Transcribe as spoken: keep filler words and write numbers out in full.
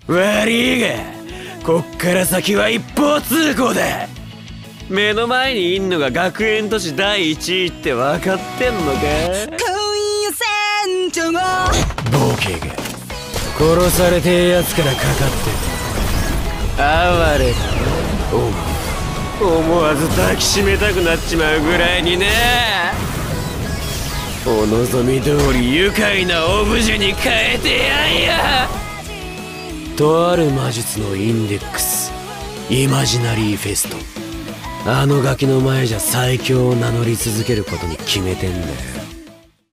悪いがこっから先は一方通行だ。目の前にいんのが学園都市第一位って分かってんのか。 今夜船長がボケが殺されてえやつからかかって哀れだ。お思わず抱きしめたくなっちまうぐらいにね。お望み通り愉快なオブジェに変えてやんや。とある魔術のインデックスイマジナリーフェスト、あのガキの前じゃ最強を名乗り続けることに決めてんだよ。